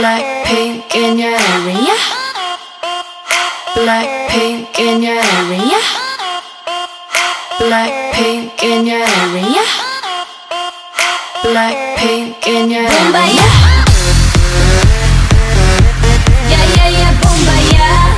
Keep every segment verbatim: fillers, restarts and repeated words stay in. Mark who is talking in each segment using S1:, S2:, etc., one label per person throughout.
S1: Blackpink in your area. Blackpink in your area. Blackpink in your area. Blackpink in your area.
S2: Yeah, yeah, yeah, bomba, yeah.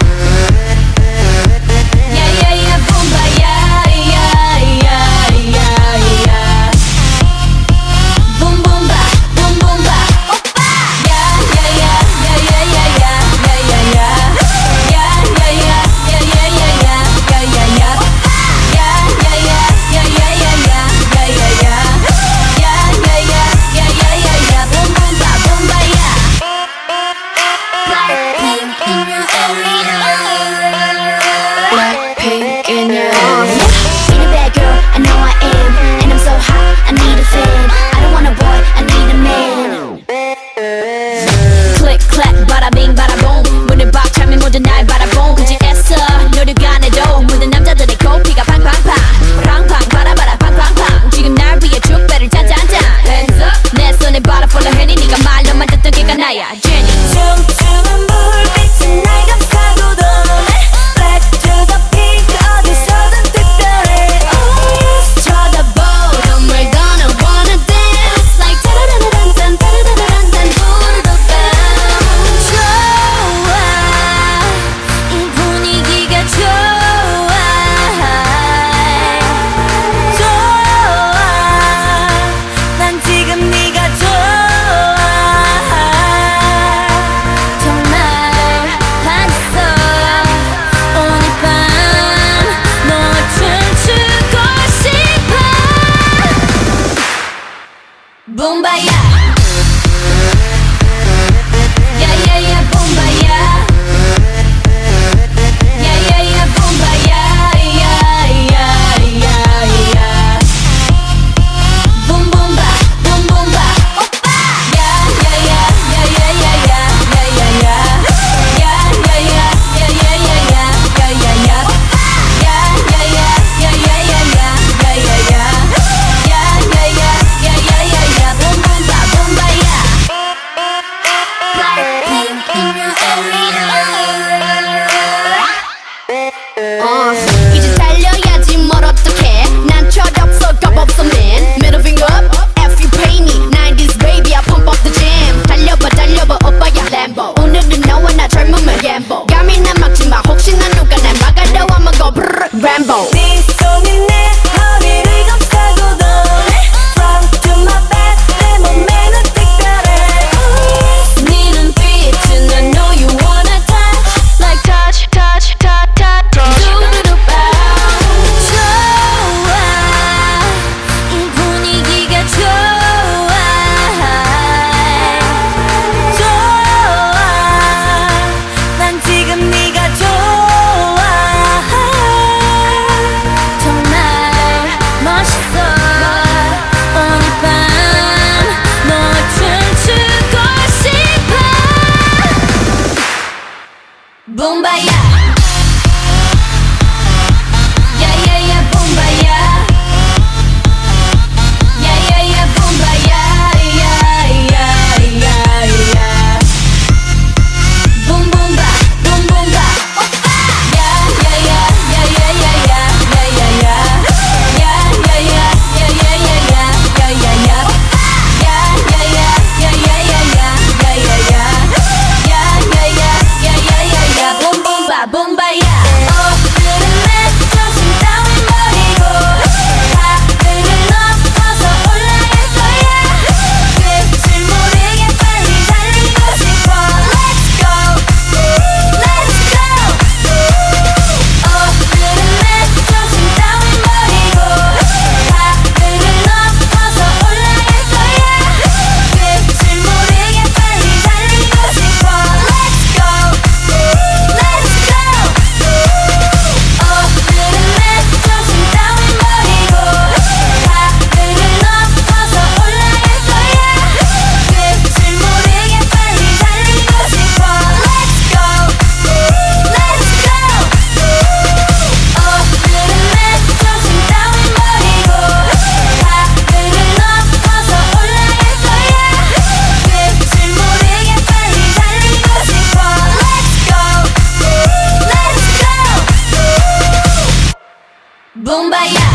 S2: Yeah, yeah, yeah, bomba, yeah, yeah, yeah, yeah, yeah. Boom, boom, ba, boom, boom, ba, oppa. Yeah, yeah, yeah, yeah, yeah, yeah, yeah, yeah, yeah. Yeah, yeah, yeah, yeah, yeah, yeah, yeah, yeah, yeah, yeah. Yeah, yeah, yeah, yeah, yeah, yeah, yeah, yeah, yeah, yeah. Yeah, yeah, yeah, yeah, yeah, yeah, yeah. Boom, boom, ba, boom, ba, yeah. Blackpink in your area.
S1: Blackpink in your area.
S2: Ain't a bad girl, I know I am. And I'm so hot, I need a fan. I don't want a boy, I need a man. Click, clack, bada bing, bada boom. 문을 박차면 모두 날 바라본 그지 애써 노력가 안 해도 모든 남자들의 코피가 팡팡팡 팡팡 바라바라 팡팡팡 지금 날 위해 축배를 짜잔짠 Hands up 내 손에 바라 follow 해니 네가 말로만 듣던 걔가 나야 Jenny 춤추는 불빛은 날 감싸고 도네 Black to the pink 어디서든 특별해 Oh yes 쳐다보던 we're gonna wanna dance Like 따라라란딴 따라라란딴 불도 bounce 좋아 이 분위기가 좋아 좋아 난 지금 네가 좋아 정말 반했어 오늘 밤 너와 춤추고 싶어 붐바야 Yeah, yeah, yeah, 붐바야 Yeah, yeah, yeah, 붐바야 Yeah, yeah, yeah, yeah Boom, boom, ba, boom, boom, ba, oppa Yeah, yeah, yeah, yeah, yeah, yeah, yeah, yeah, yeah, yeah Yeah, yeah, yeah, yeah, yeah, yeah, yeah, yeah, yeah, yeah Yeah, yeah, yeah, yeah, yeah, yeah, yeah, yeah, yeah, yeah Yeah, yeah, yeah, yeah, yeah, yeah, yeah Boom, boom, ba, boom, ba, yeah Blackpink in your area 어, 이제 달려야지 뭘 어떡해 난 철없어 겁없어 man Middle finger up if you pay me nineties baby I pump up the jam 달려봐 달려봐 오빠야 Lambo 오늘은 너와 나 젊으면 gamble 감이나 막지마 혹시나 누가 날 막아도 I'ma go brrr Rambo 네 손이 내 허리를 감싸고 도네 Front to my back 내 몸매는 특별해 네 눈빛은 I know you wanna touch Like touch touch touch touch 두루루 bounce 좋아 이 분위기가 좋아 좋아 난 지금 네가 좋아 boom baya.